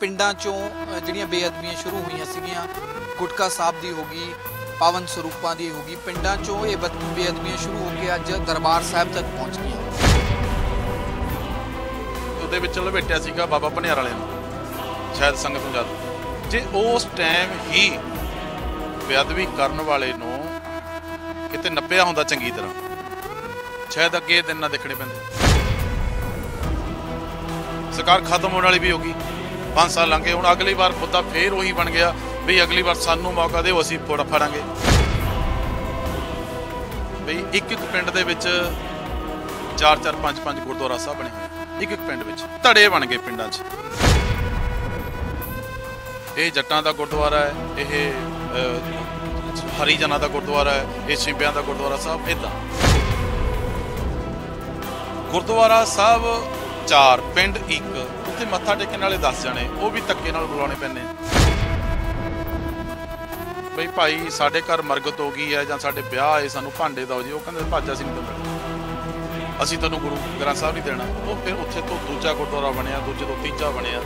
ਪਿੰਡਾਂ ਚੋਂ ਜਿਹੜੀਆਂ ਬੇਅਦਬੀਆਂ ਸ਼ੁਰੂ ਹੋਈਆਂ ਸੀਗੀਆਂ, ਗੁਟਕਾ ਸਾਹਿਬ ਦੀ ਹੋ ਗਈ, ਪਾਵਨ ਸਰੂਪਾਂ ਦੀ ਹੋ ਗਈ, ਪਿੰਡਾਂ ਚੋਂ ਇਹ ਬੇਅਦਬੀਆਂ ਸ਼ੁਰੂ ਹੋ ਕੇ ਅੱਜ ਦਰਬਾਰ ਸਾਹਿਬ ਤੱਕ ਪਹੁੰਚ ਗਈਆਂ। ਉਹਦੇ ਵਿੱਚ ਲਪੇਟਿਆ ਸੀਗਾ ਬਾਬਾ ਭਨਿਆਰ ਵਾਲੇ ਨੂੰ, ਸ਼ਾਇਦ ਸੰਗਤ ਨੂੰ ਜਦ ਜੇ ਉਸ ਟਾਈਮ ਹੀ ਬੇਅਦਬੀ ਕਰਨ ਵਾਲੇ ਨੂੰ ਕਿਤੇ ਨੱਪਿਆ ਹੁੰਦਾ ਚੰਗੀ ਤਰ੍ਹਾਂ, ਸ਼ਾਇਦ ਅੱਗੇ ਇਹ ਦਿਨ ਨਾ ਦੇਖਣੇ ਪੈਂਦੇ। ਸਰਕਾਰ ਖਤਮ ਹੋਣ ਵਾਲੀ ਵੀ ਹੋ ਗਈ, 5 ਸਾਲ ਲੰਘ ਗਏ। ਹੁਣ ਅਗਲੀ ਵਾਰ ਮੁੱਦਾ ਫੇਰ ਉਹੀ ਬਣ ਗਿਆ ਵੀ ਅਗਲੀ ਵਾਰ ਸਾਨੂੰ ਮੌਕਾ ਦਿਓ, ਅਸੀਂ ਫੜਾਂਗੇ। ਬਈ ਇੱਕ ਪਿੰਡ ਦੇ ਵਿੱਚ 4-4 5-5 ਗੁਰਦੁਆਰਾ ਸਾਹਿਬ ਬਣੇ ਹੋਏ, ਇੱਕ ਪਿੰਡ ਵਿੱਚ ਧੜੇ ਬਣ ਗਏ ਪਿੰਡਾਂ 'ਚ। ਇਹ ਜੱਟਾਂ ਦਾ ਗੁਰਦੁਆਰਾ ਹੈ, ਇਹ ਹਰੀਜਨਾਂ ਦਾ ਗੁਰਦੁਆਰਾ ਹੈ, ਇਹ ਸਿੰਬਿਆਂ ਦਾ ਗੁਰਦੁਆਰਾ ਸਾਹਿਬ। ਇੱਦਾਂ ਗੁਰਦੁਆਰਾ ਸਾਹਿਬ 4, ਪਿੰਡ 1, ਉੱਥੇ ਮੱਥਾ ਟੇਕਣ ਵਾਲੇ 10 ਜਣੇ, ਉਹ ਵੀ ਧੱਕੇ ਨਾਲ ਬੁਲਾਉਣੇ ਪੈਂਦੇ। ਬਈ ਭਾਈ ਸਾਡੇ ਘਰ ਮਰਗਤ ਹੋ ਗਈ ਹੈ ਜਾਂ ਸਾਡੇ ਵਿਆਹ ਹੈ, ਸਾਨੂੰ ਭਾਂਡੇ ਦਿਓ ਜੀ। ਉਹ ਕਹਿੰਦੇ ਭੱਜ ਅਸੀਂ ਨਹੀਂ ਦਿੰਦੇ, ਅਸੀਂ ਤੁਹਾਨੂੰ ਗੁਰੂ ਗ੍ਰੰਥ ਸਾਹਿਬ ਨਹੀਂ ਦੇਣਾ। ਉਹ ਫਿਰ ਉੱਥੇ ਤੋਂ ਦੂਜਾ ਗੁਰਦੁਆਰਾ ਬਣਿਆ, ਦੂਜੇ ਤੋਂ ਤੀਜਾ ਬਣਿਆ।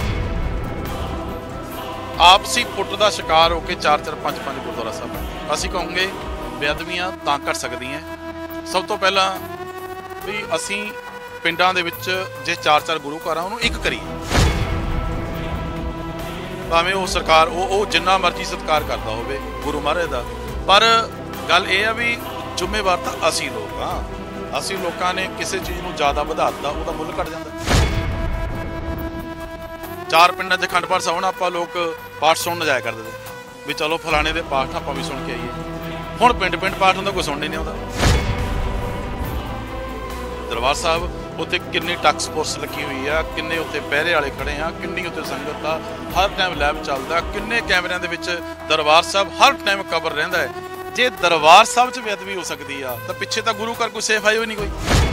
ਆਪਸੀ ਫੁੱਟ ਦਾ ਸ਼ਿਕਾਰ ਹੋ ਕੇ 4-4 5-5 ਗੁਰਦੁਆਰਾ ਸਾਹਿਬ ਬਣੇ। ਅਸੀਂ ਕਹਾਂਗੇ ਬੇਅਦਬੀਆਂ ਤਾਂ ਕਰ ਸਕਦੀਆਂ। ਸਭ ਤੋਂ ਪਹਿਲਾਂ ਵੀ ਅਸੀਂ ਪਿੰਡਾਂ ਦੇ ਵਿੱਚ ਜੇ 4-4 ਗੁਰੂ ਘਰ ਆ, ਉਹਨੂੰ ਇੱਕ ਕਰੀਏ। ਭਾਵੇਂ ਉਹ ਸਰਕਾਰ ਉਹ ਜਿੰਨਾ ਮਰਜ਼ੀ ਸਤਿਕਾਰ ਕਰਦਾ ਹੋਵੇ ਗੁਰੂ ਮਹਾਰਾਜ ਦਾ, ਪਰ ਗੱਲ ਇਹ ਆ ਵੀ ਜ਼ਿੰਮੇਵਾਰ ਤਾਂ ਅਸੀਂ ਲੋਕ ਹਾਂ। ਅਸੀਂ ਲੋਕਾਂ ਨੇ ਕਿਸੇ ਚੀਜ਼ ਨੂੰ ਜ਼ਿਆਦਾ ਵਧਾ ਦਿੱਤਾ, ਉਹਦਾ ਮੁੱਲ ਘਟ ਜਾਂਦਾ। 4 ਪਿੰਡਾਂ 'ਚ ਅਖੰਡ ਪਾਠ ਸਾਹਿਬ ਆਪਾਂ ਲੋਕ ਪਾਠ ਸੁਣਨ ਜਾਇਆ ਕਰਦੇ ਤੇ ਵੀ ਚਲੋ ਫਲਾਣੇ ਦੇ ਪਾਠ ਆਪਾਂ ਵੀ ਸੁਣ ਕੇ ਆਈਏ। ਹੁਣ ਪਿੰਡ ਪਾਠ ਹੁੰਦਾ, ਕੋਈ ਸੁਣਨ ਨਹੀਂ ਆਉਂਦਾ। ਦਰਬਾਰ ਸਾਹਿਬ ਉੱਥੇ ਕਿੰਨੀ ਟੈਕਸ ਫੋਰਸ ਲੱਗੀ ਹੋਈ ਆ, ਕਿੰਨੇ ਉੱਥੇ ਪਹਿਰੇ ਵਾਲੇ ਖੜੇ ਆ, ਕਿੰਨੀ ਉੱਥੇ ਸੰਗਤ ਆ, ਹਰ ਟਾਈਮ ਲੈਬ ਚੱਲਦਾ, ਕਿੰਨੇ ਕੈਮਰਿਆਂ ਦੇ ਵਿੱਚ ਦਰਬਾਰ ਸਾਹਿਬ ਹਰ ਟਾਈਮ ਕਵਰ ਰਹਿੰਦਾ ਹੈ। ਜੇ ਦਰਬਾਰ ਸਾਹਿਬ 'ਚ ਬੇਅਦਬੀ ਹੋ ਸਕਦੀ ਆ ਤਾਂ ਪਿੱਛੇ ਤਾਂ ਗੁਰੂ ਘਰ ਕੋਈ ਸੇਫ ਆਈ ਹੋਈ ਨਹੀਂ ਕੋਈ।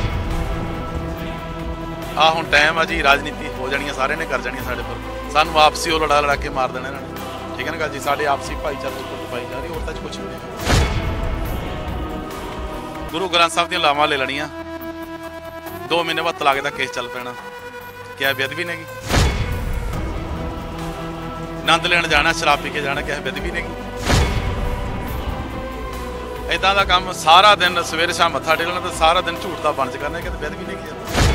ਆ ਹੁਣ ਟਾਈਮ ਆ ਜੀ, ਰਾਜਨੀਤੀ ਹੋ ਜਾਣੀਆਂ, ਸਾਰਿਆਂ ਨੇ ਕਰ ਜਾਣੀਆਂ ਸਾਡੇ ਪਰ, ਸਾਨੂੰ ਆਪਸੀ ਉਹ ਲੜਾ ਕੇ ਮਾਰ ਦੇਣਾ ਇਹਨਾਂ ਨੇ। ਠੀਕ ਹੈ ਨਾ ਗੱਲ ਜੀ, ਸਾਡੇ ਆਪਸੀ ਭਾਈਚਾਰੇ 'ਚ ਕੁੱਟ ਪਾਈ ਜਾ ਰਹੀ, ਹੋਰ ਤਾਂ 'ਚ ਕੁਛ ਵੀ ਨਹੀਂ। ਗੁਰੂ ਗ੍ਰੰਥ ਸਾਹਿਬ ਦੀਆਂ ਲਾਵਾਂ ਲੈ ਲੈਣੀਆਂ, 2 ਮਹੀਨੇ ਬਾਅਦ ਤਲਾਕ ਦਾ ਕੇਸ ਚੱਲ ਪੈਣਾ। ਕਿਆ ਬੇਅਦਬੀ ਨੇਗੀ? ਆਨੰਦ ਲੈਣ ਜਾਣਾ, ਸ਼ਰਾਬ ਪੀ ਕੇ ਜਾਣਾ, ਕਿਆ ਬੇਅਦਬੀ ਨੇਗੀ? ਏਦਾਂ ਦਾ ਕੰਮ ਸਾਰਾ ਦਿਨ ਸਵੇਰੇ ਸ਼ਾਮ ਮੱਥਾ ਟੇਕਣਾ ਤੇ ਸਾਰਾ ਦਿਨ ਝੂਠ ਦਾ ਬੰਚ ਕਰਨਾ, ਕਿਤੇ ਬੇਅਦਬੀ ਨੇਗੀ?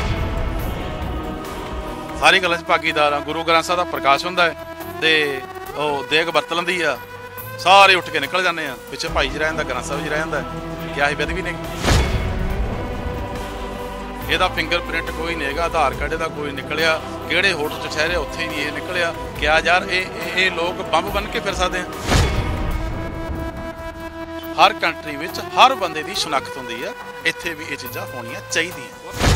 ਸਾਰੀ ਗੱਲਾਂ 'ਚ ਭਾਗੀਦਾਰ ਆ। ਗੁਰੂ ਗ੍ਰੰਥ ਸਾਹਿਬ ਦਾ ਪ੍ਰਕਾਸ਼ ਹੁੰਦਾ ਹੈ ਤੇ ਉਹ ਦੇਗ ਵਰਤ ਲੈਂਦੀ ਆ, ਸਾਰੇ ਉੱਠ ਕੇ ਨਿਕਲ ਜਾਂਦੇ ਆ, ਪਿੱਛੇ ਭਾਈ ਜੀ ਰਹਿ ਜਾਂਦਾ, ਗ੍ਰੰਥ ਸਾਹਿਬ ਜੀ ਰਹਿ ਜਾਂਦਾ। ਕਿਆ ਇਹ ਬੇਅਦਬੀ ਨੇਗੀ? ਇਹਦਾ ਫਿੰਗਰਪ੍ਰਿੰਟ ਕੋਈ ਨਹੀਂ ਹੈਗਾ, ਆਧਾਰ ਕਾਰਡ ਇਹਦਾ ਕੋਈ ਨਿਕਲਿਆ, ਕਿਹੜੇ ਹੋਟਲ 'ਚ ਠਹਿਰੇ ਉੱਥੇ ਨਹੀਂ ਇਹ ਨਿਕਲਿਆ। ਕਿਆ ਯਾਰ ਇਹ ਲੋਕ ਬੰਬ ਬਣ ਕੇ ਫਿਰ ਸਕਦੇ ਆ? ਹਰ ਕੰਟਰੀ ਵਿੱਚ ਹਰ ਬੰਦੇ ਦੀ ਸ਼ਨਾਖਤ ਹੁੰਦੀ ਆ, ਇੱਥੇ ਵੀ ਇਹ ਚੀਜ਼ਾਂ ਹੋਣੀਆਂ ਚਾਹੀਦੀਆਂ।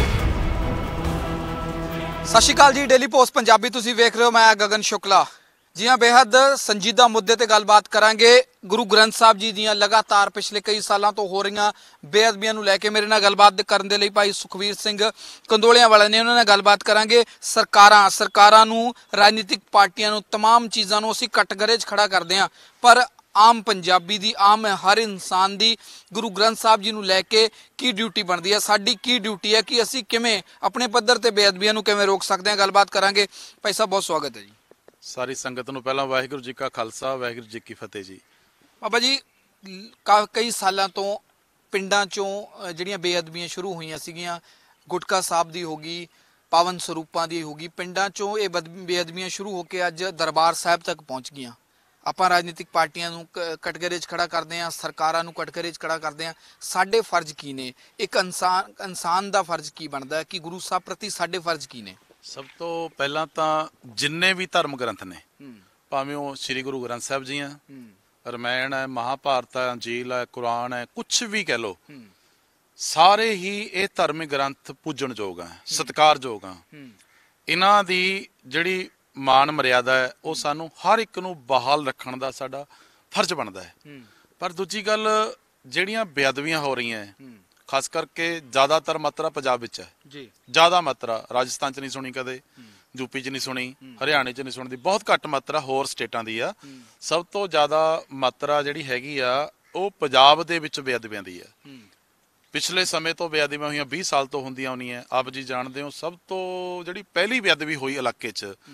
ਸਤਿ ਸ਼੍ਰੀ ਅਕਾਲ ਜੀ, ਡੇਲੀ ਪੋਸਟ ਪੰਜਾਬੀ ਤੁਸੀਂ ਵੇਖ ਰਹੇ ਹੋ, ਮੈਂ ਗਗਨ ਸ਼ੁਕਲਾ ਜੀ ਹਾਂ। ਬੇहद ਸੰਜੀਦਾ ਮੁੱਦੇ ਤੇ ਗੱਲਬਾਤ ਕਰਾਂਗੇ। ਗੁਰੂ ਗ੍ਰੰਥ ਸਾਹਿਬ ਜੀ ਦੀਆਂ ਲਗਾਤਾਰ ਪਿਛਲੇ ਕਈ ਸਾਲਾਂ ਤੋਂ ਹੋ ਰਹੀਆਂ ਬੇਅਦਬੀਆਂ ਨੂੰ ਲੈ ਕੇ ਮੇਰੇ ਨਾਲ ਗੱਲਬਾਤ ਕਰਨ ਦੇ ਲਈ ਭਾਈ ਸੁਖਵੀਰ ਸਿੰਘ ਕੰਦੋਲਿਆਂ ਵਾਲੇ ਨੇ, ਉਹਨਾਂ ਨਾਲ ਗੱਲਬਾਤ ਕਰਾਂਗੇ। ਸਰਕਾਰਾਂ ਨੂੰ, ਰਾਜਨੀਤਿਕ ਪਾਰਟੀਆਂ ਨੂੰ, तमाम ਚੀਜ਼ਾਂ ਨੂੰ ਅਸੀਂ ਕਟਘਰੇ 'ਚ ਖੜਾ ਕਰਦੇ ਹਾਂ, ਪਰ ਆਮ ਪੰਜਾਬੀ ਦੀ, ਆਮ ਹਰ ਇਨਸਾਨ ਦੀ ਗੁਰੂ ਗ੍ਰੰਥ ਸਾਹਿਬ ਜੀ ਨੂੰ ਲੈ ਕੇ ਕੀ ਡਿਊਟੀ ਬਣਦੀ ਹੈ, ਸਾਡੀ ਕੀ ਡਿਊਟੀ ਹੈ ਕਿ ਅਸੀਂ ਕਿਵੇਂ ਆਪਣੇ ਪੱਧਰ ਤੇ ਬੇਅਦਬੀਆਂ ਨੂੰ ਕਿਵੇਂ ਰੋਕ ਸਕਦੇ ਹਾਂ। ਗੱਲਬਾਤ ਕਰਾਂਗੇ। ਭਾਈ ਸਾਹਿਬ ਬਹੁਤ ਸਵਾਗਤ ਹੈ ਜੀ। ਸਾਰੀ ਸੰਗਤ ਨੂੰ ਪਹਿਲਾਂ ਵਾਹਿਗੁਰੂ ਜੀ ਕਾ ਖਾਲਸਾ, ਵਾਹਿਗੁਰੂ ਜੀ ਕੀ ਫਤਿਹ ਜੀ। ਬਾਬਾ ਜੀ, ਕਈ ਸਾਲਾਂ ਤੋਂ ਪਿੰਡਾਂ ਚੋਂ ਜਿਹੜੀਆਂ ਬੇਅਦਬੀਆਂ ਸ਼ੁਰੂ ਹੋਈਆਂ ਸੀਗੀਆਂ, ਗੁਟਕਾ ਸਾਹਿਬ ਦੀ ਹੋ ਗਈ, ਪਾਵਨ ਸਰੂਪਾਂ ਦੀ ਹੋ ਗਈ, ਪਿੰਡਾਂ ਚੋਂ ਇਹ ਬੇਅਦਬੀਆਂ ਸ਼ੁਰੂ ਹੋ ਕੇ ਅੱਜ ਦਰਬਾਰ ਸਾਹਿਬ ਤੱਕ ਪਹੁੰਚ ਗਈਆਂ। ਆਪਾਂ ਰਾਜਨੀਤਿਕ ਪਾਰਟੀਆਂ ਨੂੰ ਕਟਘਰੇ 'ਚ ਖੜਾ ਕਰਦੇ ਹਾਂ, ਸਰਕਾਰਾਂ ਨੂੰ ਕਟਘਰੇ 'ਚ ਖੜਾ ਕਰਦੇ ਹਾਂ। ਸਾਡੇ ਫਰਜ਼ ਕੀ ਨੇ? ਇੱਕ ਇਨਸਾਨ ਦਾ ਫਰਜ਼ ਕੀ ਬਣਦਾ ਹੈ ਕਿ ਗੁਰੂ ਸਾਹਿਬ ਪ੍ਰਤੀ ਸਾਡੇ ਫਰਜ਼ ਕੀ ਨੇ? ਸਭ ਤੋਂ ਪਹਿਲਾਂ ਤਾਂ ਜਿੰਨੇ ਵੀ ਧਰਮ ਗ੍ਰੰਥ ਨੇ, ਭਾਵੇਂ ਉਹ ਸ੍ਰੀ ਗੁਰੂ ਗ੍ਰੰਥ ਸਾਹਿਬ ਜੀ ਆ, ਰਮਾਇਣ ਹੈ, ਮਹਾਭਾਰਤ ਹੈ, ਅੰਜੀਲ ਹੈ, ਕੁਰਾਨ ਹੈ, ਕੁਛ ਵੀ ਕਹਿ ਲਓ, ਸਾਰੇ ਹੀ ਇਹ ਧਾਰਮਿਕ ਗ੍ਰੰਥ ਪੂਜਣਯੋਗ ਆ, ਸਤਿਕਾਰਯੋਗ ਆ। ਇਹਨਾਂ ਦੀ ਜਿਹੜੀ ਮਾਨ ਮਰਿਆਦਾ ਹੈ ਉਹ ਸਾਨੂੰ ਹਰ ਇੱਕ ਨੂੰ ਬਹਾਲ ਰੱਖਣ ਦਾ ਸਾਡਾ ਫਰਜ਼ ਬਣਦਾ ਹੈ। ਪਰ ਦੂਜੀ ਗੱਲ, ਜਿਹੜੀਆਂ ਬੇਅਦਬੀਆਂ ਹੋ ਰਹੀਆਂ, ਖਾਸ ਕਰਕੇ ਜ਼ਿਆਦਾਤਰ ਮਾਤਰਾ ਪੰਜਾਬ ਵਿੱਚ ਹੈ ਜੀ। ਜ਼ਿਆਦਾ ਮਾਤਰਾ ਰਾਜਸਥਾਨ 'ਚ ਨਹੀਂ ਸੁਣੀ ਕਦੇ, ਯੂਪੀ 'ਚ ਨਹੀਂ ਸੁਣੀ, ਹਰਿਆਣੇ 'ਚ ਨਹੀਂ ਸੁਣਦੀ, ਬਹੁਤ ਘੱਟ ਮਾਤਰਾ ਹੋਰ ਸਟੇਟਾਂ ਦੀ ਆ। ਸਭ ਤੋਂ ਜ਼ਿਆਦਾ ਮਾਤਰਾ ਜਿਹੜੀ ਹੈਗੀ ਆ ਉਹ ਪੰਜਾਬ ਦੇ ਵਿੱਚ ਬੇਅਦਬੀਆਂ ਦੀ ਆ। ਪਿਛਲੇ ਸਮੇਂ ਤੋਂ ਬੇਅਦਬੀਆਂ ਹੋਈਆਂ 20 ਸਾਲ ਤੋਂ ਹੁੰਦੀਆਂ ਹੋਣੀਆਂ। ਆਪ ਜੀ ਜਾਣਦੇ ਹੋ, ਸਭ ਤੋਂ ਜਿਹੜੀ ਪਹਿਲੀ ਬੇਅਦਬੀ ਹੋਈ ਇਲਾਕੇ 'ਚ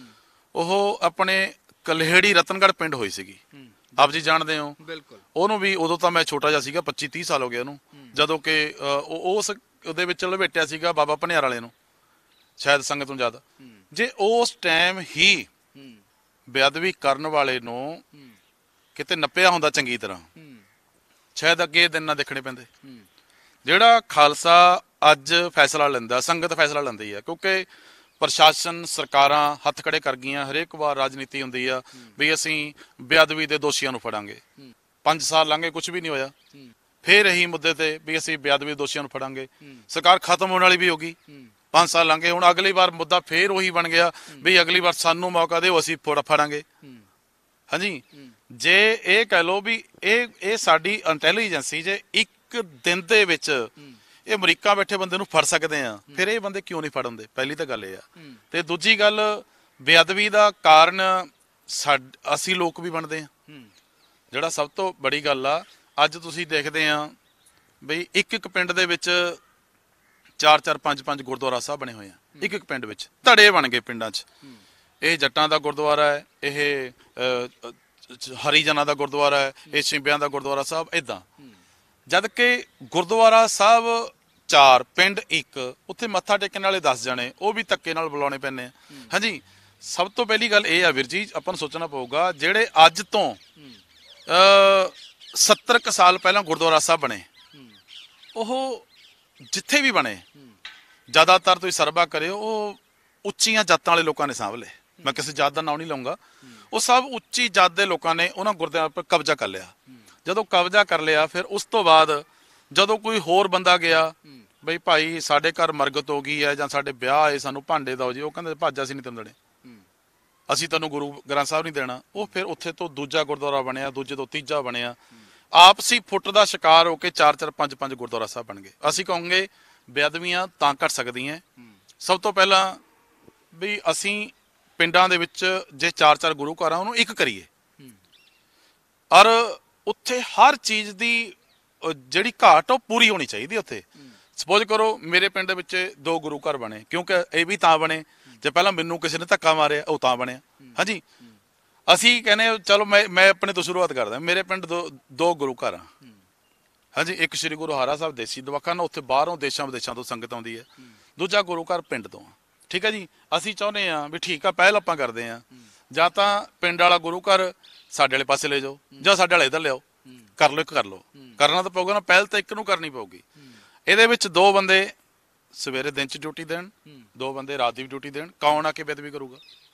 ਉਹ ਆਪਣੇ ਕਲਹੇੜੀ ਰਤਨਗੜ੍ਹ ਪਿੰਡ ਹੋਈ ਸੀਗੀ। ਆਪ ਜੀ ਜਾਣਦੇ ਹੋ। ਬਿਲਕੁਲ। ਉਹਨੂੰ ਵੀ ਉਦੋਂ ਤਾਂ ਮੈਂ ਛੋਟਾ ਜਿਹਾ ਸੀਗਾ, 25-30 ਸਾਲ ਹੋ ਗਏ ਉਹਨੂੰ, ਜਦੋਂ ਕਿ ਉਸ ਉਹਦੇ ਵਿੱਚ ਲਪੇਟਿਆ ਸੀਗਾ ਬਾਬਾ ਭਨਿਆਰ ਵਾਲੇ ਨੂੰ, ਸ਼ਾਇਦ ਸੰਗਤ ਨੂੰ ਜ਼ਿਆਦਾ। ਜੇ ਉਸ ਟਾਈਮ ਹੀ ਬੇਅਦਬੀ ਕਰਨ ਵਾਲੇ ਨੂੰ ਕਿਤੇ ਨੱਪਿਆ ਹੁੰਦਾ ਚੰਗੀ ਤਰ੍ਹਾਂ, ਸ਼ਾਇਦ ਅੱਗੇ ਦਿਨ ਨਾ ਦੇਖਣੇ ਪੈਂਦੇ। ਜਿਹੜਾ ਖਾਲਸਾ ਅੱਜ ਫੈਸਲਾ ਲੈਂਦਾ, ਸੰਗਤ ਫੈਸਲਾ ਲੈਂਦੀ ਹੈ, ਕਿਉਂਕਿ ਪ੍ਰਸ਼ਾਸਨ ਸਰਕਾਰਾਂ ਹੱਥ ਖੜੇ ਕਰ ਗਈਆਂ। ਹਰੇਕ ਵਾਰ ਰਾਜਨੀਤੀ ਹੁੰਦੀ ਆ ਵੀ ਅਸੀਂ ਬੇਅਦਬੀ ਦੇ ਦੋਸ਼ੀਆਂ ਨੂੰ ਫੜਾਂਗੇ। 5 ਸਾਲ ਲੰਘੇ, ਕੁਝ ਵੀ ਨਹੀਂ ਹੋਇਆ। ਫੇਰ ਇਹੀ ਮੁੱਦੇ ਤੇ ਵੀ ਅਸੀਂ ਬੇਅਦਬੀ ਦੋਸ਼ੀਆਂ ਨੂੰ ਫੜਾਂਗੇ। ਸਰਕਾਰ ਖਤਮ ਹੋਣ ਵਾਲੀ ਵੀ ਹੋ ਗਈ, 5 ਸਾਲ ਲੰਘੇ। ਹੁਣ ਅਗਲੀ ਵਾਰ ਮੁੱਦਾ ਫੇਰ ਉਹੀ ਬਣ ਗਿਆ ਵੀ ਅਗਲੀ ਵਾਰ ਸਾਨੂੰ ਮੌਕਾ ਦਿਓ, ਅਸੀਂ ਫੜਾਂਗੇ। ਹਾਂਜੀ, ਜੇ ਇਹ ਕਹਿ ਲਓ ਵੀ ਇਹ ਸਾਡੀ ਇੰਟੈਲੀਜੈਂਸੀ ਜੇ ਇੱਕ ਦਿਨ ਦੇ ਵਿੱਚ ਇਹ ਅਮਰੀਕਾ ਬੈਠੇ ਬੰਦੇ ਨੂੰ ਫੜ ਸਕਦੇ ਆ, ਫਿਰ ਇਹ ਬੰਦੇ ਕਿਉਂ ਨਹੀਂ ਫੜ ਹੁੰਦੇ? ਪਹਿਲੀ ਤਾਂ ਗੱਲ ਇਹ ਆ। ਤੇ ਦੂਜੀ ਗੱਲ, ਬੇਅਦਬੀ ਦਾ ਕਾਰਨ ਅਸੀਂ ਲੋਕ ਵੀ ਬਣਦੇ ਆ। ਜਿਹੜਾ ਸਭ ਤੋਂ ਬੜੀ ਗੱਲ ਆ, ਅੱਜ ਤੁਸੀਂ ਦੇਖਦੇ ਆ ਬਈ ਇੱਕ ਪਿੰਡ ਦੇ ਵਿੱਚ 4-4 5-5 ਗੁਰਦੁਆਰਾ ਸਾਹਿਬ ਬਣੇ ਹੋਏ ਆ। ਇੱਕ ਪਿੰਡ ਵਿੱਚ ਧੜੇ ਬਣ ਗਏ ਪਿੰਡਾਂ 'ਚ। ਇਹ ਜੱਟਾਂ ਦਾ ਗੁਰਦੁਆਰਾ ਹੈ, ਇਹ ਹਰੀਜਨਾਂ ਦਾ ਗੁਰਦੁਆਰਾ ਹੈ, ਇਹ ਸ਼ਿੰਬਿਆਂ ਦਾ ਗੁਰਦੁਆਰਾ ਸਾਹਿਬ, ਏਦਾਂ। ਜਦ ਕਿ ਗੁਰਦੁਆਰਾ ਸਾਹਿਬ 4, ਪਿੰਡ 1, ਉੱਥੇ ਮੱਥਾ ਟੇਕਣ ਵਾਲੇ 10 ਜਣੇ, ਉਹ ਵੀ ਧੱਕੇ ਨਾਲ ਬੁਲਾਉਣੇ ਪੈਂਦੇ ਆ। ਹਾਂਜੀ, ਸਭ ਤੋਂ ਪਹਿਲੀ ਗੱਲ ਇਹ ਆ ਵੀਰ ਜੀ, ਆਪਾਂ ਨੂੰ ਸੋਚਣਾ ਪਊਗਾ ਜਿਹੜੇ ਅੱਜ ਤੋਂ 70 ਕੁ ਸਾਲ ਪਹਿਲਾਂ ਗੁਰਦੁਆਰਾ ਸਾਹਿਬ ਬਣੇ, ਉਹ ਜਿੱਥੇ ਵੀ ਬਣੇ, ਜ਼ਿਆਦਾਤਰ ਤੁਸੀਂ ਸਰਵਾ ਕਰਿਓ, ਉਹ ਉੱਚੀਆਂ ਜਾਤਾਂ ਵਾਲੇ ਲੋਕਾਂ ਨੇ ਸਾਂਭ ਲਏ। ਮੈਂ ਕਿਸੇ ਜਾਤ ਦਾ ਨਾਂ ਨਹੀਂ ਲਊਂਗਾ। ਉਹ ਸਭ ਉੱਚੀ ਜਾਤ ਦੇ ਲੋਕਾਂ ਨੇ ਉਹਨਾਂ ਗੁਰਦੁਆਰਿਆਂ ਉੱਪਰ ਕਬਜ਼ਾ ਕਰ ਲਿਆ। ਜਦੋਂ ਕਬਜ਼ਾ ਕਰ ਲਿਆ, ਫਿਰ ਉਸ ਤੋਂ ਬਾਅਦ ਜਦੋਂ ਕੋਈ ਹੋਰ ਬੰਦਾ ਗਿਆ ਬਈ ਭਾਈ ਸਾਡੇ ਘਰ ਮਰਗਤ ਹੋ ਗਈ ਹੈ ਜਾਂ ਸਾਡੇ ਵਿਆਹ ਆਏ, ਸਾਨੂੰ ਭਾਂਡੇ ਦਿਓ ਜੀ, ਉਹ ਕਹਿੰਦੇ ਭਾਜਾ ਅਸੀਂ ਨਹੀਂ ਤੈਨੂੰ ਦੇਣੇ, ਅਸੀਂ ਤੈਨੂੰ ਗੁਰੂ ਗ੍ਰੰਥ ਸਾਹਿਬ ਨਹੀਂ ਦੇਣਾ। ਉਹ ਫਿਰ ਉੱਥੇ ਤੋਂ ਦੂਜਾ ਗੁਰਦੁਆਰਾ ਬਣਿਆ, ਦੂਜੇ ਤੋਂ ਤੀਜਾ ਬਣਿਆ। ਆਪਸੀ ਫੁੱਟ ਦਾ ਸ਼ਿਕਾਰ ਹੋ ਕੇ 4-4 5-5 ਗੁਰਦੁਆਰਾ ਸਾਹਿਬ ਬਣ ਗਏ। ਅਸੀਂ ਕਹਾਂਗੇ ਬੇਅਦਬੀਆਂ ਤਾਂ ਘਟ ਸਕਦੀਆਂ, ਸਭ ਤੋਂ ਪਹਿਲਾਂ ਵੀ ਅਸੀਂ ਪਿੰਡਾਂ ਦੇ ਵਿੱਚ ਜੇ 4-4 ਗੁਰੂ ਘਰ ਆ, ਉਹਨੂੰ ਇੱਕ ਕਰੀਏ। ਔਰ ਉੱਥੇ ਹਰ ਚੀਜ਼ ਦੀ ਜਿਹੜੀ ਘਾਟ ਉਹ ਪੂਰੀ ਹੋਣੀ ਚਾਹੀਦੀ। ਉੱਥੇ ਸਪੋਜ਼ ਕਰੋ ਮੇਰੇ ਪਿੰਡ ਦੇ ਵਿੱਚ 2 ਗੁਰੂ ਘਰ ਬਣੇ, ਕਿਉਂਕਿ ਇਹ ਵੀ ਤਾਂ ਬਣੇ ਜੇ ਪਹਿਲਾਂ ਮੈਨੂੰ ਕਿਸੇ ਨੇ ਧੱਕਾ ਮਾਰਿਆ, ਉਹ ਤਾਂ ਬਣਿਆ। ਹਾਂਜੀ, ਅਸੀਂ ਕਹਿੰਦੇ ਚਲੋ ਮੈਂ ਆਪਣੇ ਤੋਂ ਸ਼ੁਰੂਆਤ ਕਰਦਾ। ਮੇਰੇ ਪਿੰਡ 2 ਗੁਰੂ ਘਰ ਆ। ਹਾਂਜੀ, ਇੱਕ ਸ੍ਰੀ ਗੁਰੂ ਹਾਰਾ ਸਾਹਿਬ ਦੇਸੀ ਦਵਾਖਾਨਾ, ਉੱਥੇ ਬਾਹਰੋਂ ਦੇਸ਼ਾਂ ਵਿਦੇਸ਼ਾਂ ਤੋਂ ਸੰਗਤ ਆਉਂਦੀ ਹੈ। ਦੂਜਾ ਗੁਰੂ ਘਰ ਪਿੰਡ ਤੋਂ। ਠੀਕ ਹੈ ਜੀ, ਅਸੀਂ ਚਾਹੁੰਦੇ ਹਾਂ ਵੀ ਠੀਕ ਆ, ਪਹਿਲ ਆਪਾਂ ਕਰਦੇ ਹਾਂ, ਜਾਂ ਤਾਂ ਪਿੰਡ ਵਾਲਾ ਗੁਰੂ ਘਰ ਸਾਡੇ ਵਾਲੇ ਪਾਸੇ ਲੈ ਜਾਓ, ਜਾਂ ਸਾਡੇ ਵਾਲੇ ਇੱਧਰ ਲਿਆਓ। ਕਰ ਲਓ, ਇੱਕ ਕਰ ਲਓ। ਕਰਨਾ ਤਾਂ ਪਊਗਾ ਨਾ, ਪਹਿਲ ਤਾਂ ਇੱਕ ਨੂੰ ਕਰਨੀ ਪਊਗੀ। ਇਹਦੇ ਵਿੱਚ 2 ਬੰਦੇ ਸਵੇਰੇ ਦਿਨ 'ਚ ਡਿਊਟੀ ਦੇਣ, 2 ਬੰਦੇ ਰਾਤ ਦੀ ਵੀ ਡਿਊਟੀ ਦੇਣ। ਕੌਣ ਆ ਕੇ ਬੇਅਦਬੀ ਕਰੂਗਾ?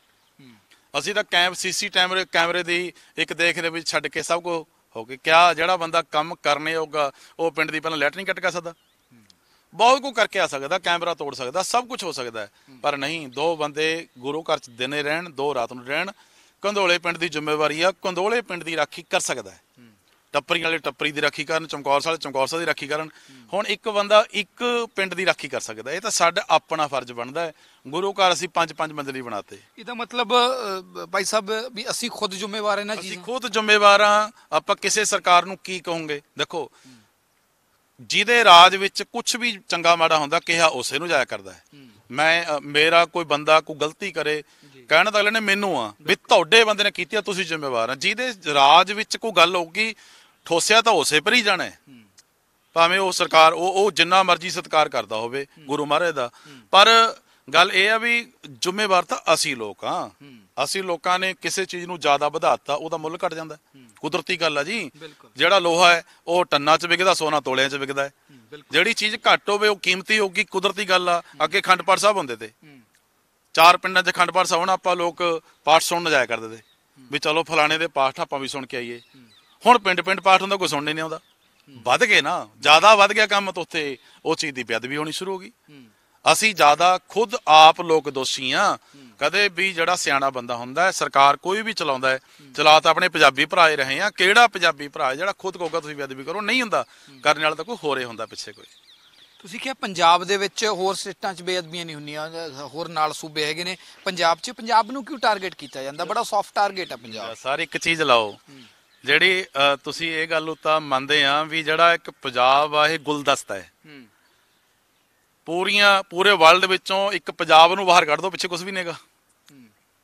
ਅਸੀਂ ਤਾਂ ਸੀਸੀ ਕੈਮਰੇ ਦੀ ਇੱਕ ਦੇਖ ਰਹੇ ਵਿੱਚ ਛੱਡ ਕੇ ਸਭ ਕੁਝ ਹੋ ਗਏ। ਕਿਆ ਜਿਹੜਾ ਬੰਦਾ ਕੰਮ ਕਰਨੇ ਹੋਊਗਾ ਉਹ ਪਿੰਡ ਦੀ ਪਹਿਲਾਂ ਲੈਟ ਨਹੀਂ ਕੱਟ ਕਰ ਸਕਦਾ? ਬਹੁਤ ਕੁਝ ਕਰਕੇ ਆ ਸਕਦਾ, ਕੈਮਰਾ ਤੋੜ ਸਕਦਾ, ਸਭ ਕੁਝ ਹੋ ਸਕਦਾ, ਪਰ ਨਹੀਂ। 2 ਬੰਦੇ ਗੁਰੂ ਘਰ 'ਚ ਦਿਨੇ ਰਹਿਣ, 2 ਰਾਤ ਨੂੰ ਰਹਿਣ। ਕੰਦੋਲੇ ਪਿੰਡ ਦੀ ਜ਼ਿੰਮੇਵਾਰੀ ਆ, ਕੰਦੋਲੇ ਪਿੰਡ ਦੀ ਰਾਖੀ ਕਰ ਸਕਦਾ ਹੈ। ਟੱਪਰੀ ਵਾਲੇ ਟੱਪਰੀ ਦੀ ਰਾਖੀ ਕਰਨ, ਚਮਕੌਰ ਸਾਹਿਬ ਚਮਕੌਰ ਸਾਹਿਬ ਦੀ ਰਾਖੀ ਕਰਨ। ਹੁਣ ਇੱਕ ਬੰਦਾ ਇੱਕ ਪਿੰਡ ਦੀ ਰਾਖੀ ਕਰ ਸਕਦਾ। ਇਹ ਤਾਂ ਸਾਡਾ ਆਪਣਾ ਫਰਜ਼ ਬਣਦਾ ਹੈ। ਗੁਰੂ ਘਰ ਅਸੀਂ 5-5 ਮੰਜ਼ਲੀ ਬਣਾਤੇ। ਇਹਦਾ ਮਤਲਬ ਭਾਈ ਸਾਹਿਬ ਵੀ ਅਸੀਂ ਖੁਦ ਜ਼ਿੰਮੇਵਾਰ ਇਹਨਾਂ ਚੀਜ਼ਾਂ, ਅਸੀਂ ਖੁਦ ਜ਼ਿੰਮੇਵਾਰ ਹਾਂ। ਆਪਾਂ ਕਿਸੇ ਸਰਕਾਰ ਨੂੰ ਕੀ ਕਹੋਗੇ? ਦੇਖੋ, ਜਿਹਦੇ ਰਾਜ ਵਿੱਚ ਕੁਝ ਵੀ ਚੰਗਾ ਮਾੜਾ ਹੁੰਦਾ, ਕਿਹਾ ਉਸੇ ਨੂੰ ਜਾਇਆ ਕਰਦਾ ਹੈ। ਮੇਰਾ ਕੋਈ ਬੰਦਾ ਕੋਈ ਗਲਤੀ ਕਰੇ, ਕਹਿਣ ਤਾਂ ਅਗਲੇ ਨੇ ਮੈਨੂੰ ਆ ਵੀ ਤੁਹਾਡੇ ਬੰਦੇ ਨੇ ਕੀਤੀ ਆ, ਤੁਸੀਂ ਜ਼ਿੰਮੇਵਾਰ ਆ। ਜਿਹਦੇ ਰਾਜ ਵਿੱਚ ਕੋਈ ਗੱਲ ਹੋਊਗੀ, ਠੋਸਿਆ ਤਾਂ ਉਸੇ ਪਰ ਹੀ ਜਾਣਾ ਹੈ, ਭਾਵੇਂ ਉਹ ਸਰਕਾਰ ਉਹ ਜਿੰਨਾ ਮਰਜ਼ੀ ਸਤਿਕਾਰ ਕਰਦਾ ਹੋਵੇ ਗੁਰੂ ਮਹਾਰਾਜ ਦਾ। ਪਰ ਗੱਲ ਇਹ ਆ ਵੀ ਜ਼ਿੰਮੇਵਾਰ ਤਾਂ ਅਸੀਂ ਲੋਕ ਹਾਂ। ਅਸੀਂ ਲੋਕਾਂ ਨੇ ਕਿਸੇ ਚੀਜ਼ ਨੂੰ ਜ਼ਿਆਦਾ ਵਧਾਤਾ, ਉਹਦਾ ਮੁੱਲ ਘਟ ਜਾਂਦਾ। ਕੁਦਰਤੀ ਗੱਲ ਆ ਜੀ। ਜਿਹੜਾ ਲੋਹਾ ਹੈ ਉਹ ਟੰਨਾਂ 'ਚ ਵਿਕਦਾ, ਸੋਨਾ ਤੋਲਿਆਂ 'ਚ ਵਿਕਦਾ ਹੈ। ਜਿਹੜੀ ਚੀਜ਼ ਘੱਟ ਹੋਵੇ ਉਹ ਕੀਮਤੀ ਹੋਊਗੀ, ਕੁਦਰਤੀ ਗੱਲ ਆ। ਅੱਗੇ ਅਖੰਡ ਪਾਠ ਸਾਹਿਬ ਹੁੰਦੇ ਤੇ 4 ਪਿੰਡਾਂ 'ਚ ਅਖੰਡ ਪਾਠ ਸਾਹਿਬ ਹੋਣਾ, ਆਪਾਂ ਲੋਕ ਪਾਠ ਸੁਣਨ ਜਾਇਆ ਕਰਦੇ ਤੇ ਵੀ ਚਲੋ ਫਲਾਣੇ ਦੇ ਪਾਠ ਆਪਾਂ ਵੀ ਸੁਣ ਕੇ ਆਈਏ। ਹੁਣ ਪਿੰਡ ਪਾਠ ਹੁੰਦਾ, ਕੋਈ ਸੁਣਨੇ ਨਹੀਂ ਆਉਂਦਾ। ਵੱਧ ਗਏ ਨਾ, ਜ਼ਿਆਦਾ ਵੱਧ ਗਿਆ ਕੰਮ, ਤਾਂ ਉੱਥੇ ਉਹ ਚੀਜ਼ ਦੀ ਬੇਅਦਬੀ ਹੋਣੀ ਸ਼ੁਰੂ ਹੋ ਗਈ। ਅਸੀਂ ਜ਼ਿਆਦਾ ਖੁਦ ਆਪ ਲੋਕ ਦੋਸ਼ੀ ਆ। ਕਦੇ ਵੀ ਜਿਹੜਾ ਸਿਆਣਾ ਬੰਦਾ ਹੁੰਦਾ, ਸਰਕਾਰ ਕੋਈ ਵੀ ਚਲਾਉਂਦਾ ਹੈ, ਚਲਾ ਤਾਂ ਆਪਣੇ ਪੰਜਾਬੀ ਭਰਾ ਹੀ ਰਹੇ ਆ। ਕਿਹੜਾ ਪੰਜਾਬੀ ਭਰਾ ਜਿਹੜਾ ਖੁਦ ਕਹੂਗਾ ਤੁਸੀਂ ਬੇਅਦਬੀ ਕਰੋ? ਨਹੀਂ ਹੁੰਦਾ। ਕਰਨ ਵਾਲਾ ਤਾਂ ਕੋਈ ਹੋਰੇ ਹੁੰਦਾ ਪਿੱਛੇ ਕੋਈ। ਤੁਸੀਂ ਕਿਹਾ ਪੰਜਾਬ ਦੇ ਵਿੱਚ ਹੋਰ ਸਟੇਟਾਂ 'ਚ ਬੇਅਦਬੀਆਂ ਨਹੀਂ ਹੁੰਦੀਆਂ, ਹੋਰ ਨਾਲ ਸੂਬੇ ਹੈਗੇ ਨੇ। ਪੰਜਾਬ ਨੂੰ ਕਿਉਂ ਟਾਰਗੇਟ ਕੀਤਾ ਜਾਂਦਾ? ਬੜਾ ਸੌਫਟ ਟਾਰਗੇਟ ਹੈ ਪੰਜਾਬ। ਸਾਰੀ ਇੱਕ ਚੀਜ਼ ਲਾਓ, ਜਿਹੜੀ ਤੁਸੀਂ ਇਹ ਗੱਲ ਤਾਂ ਮੰਨਦੇ ਆ ਵੀ ਜਿਹੜਾ ਇੱਕ ਪੰਜਾਬ ਆ ਇਹ ਗੁਲਦਸਤਾ ਹੈ। ਪੂਰੇ ਵਰਲਡ ਵਿੱਚੋਂ ਇੱਕ ਪੰਜਾਬ ਨੂੰ ਬਾਹਰ ਕੱਢ ਦੋ, ਪਿੱਛੇ ਕੁਝ ਵੀ ਨਹੀਂਗਾ।